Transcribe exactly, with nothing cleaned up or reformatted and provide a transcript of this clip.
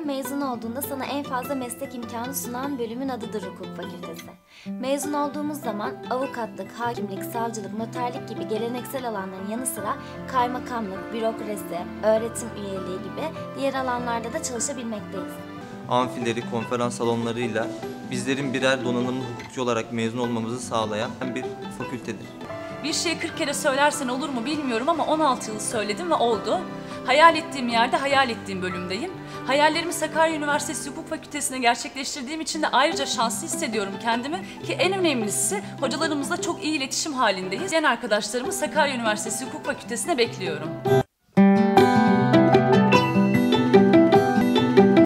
mezun olduğunda sana en fazla meslek imkanı sunan bölümün adıdır hukuk fakültesi. Mezun olduğumuz zaman avukatlık, hakimlik, savcılık, noterlik gibi geleneksel alanların yanı sıra kaymakamlık, bürokrasi, öğretim üyeliği gibi diğer alanlarda da çalışabilmekteyiz. Amfileri, konferans salonlarıyla bizlerin birer donanımlı hukukçu olarak mezun olmamızı sağlayan bir fakültedir. Bir şeyi kırk kere söylersen olur mu bilmiyorum ama on altı yıl söyledim ve oldu. Hayal ettiğim yerde hayal ettiğim bölümdeyim. Hayallerimi Sakarya Üniversitesi Hukuk Fakültesi'ne gerçekleştirdiğim için de ayrıca şanslı hissediyorum kendimi. Ki en önemlisi hocalarımızla çok iyi iletişim halindeyiz. Diğer arkadaşlarımı Sakarya Üniversitesi Hukuk Fakültesi'ne bekliyorum.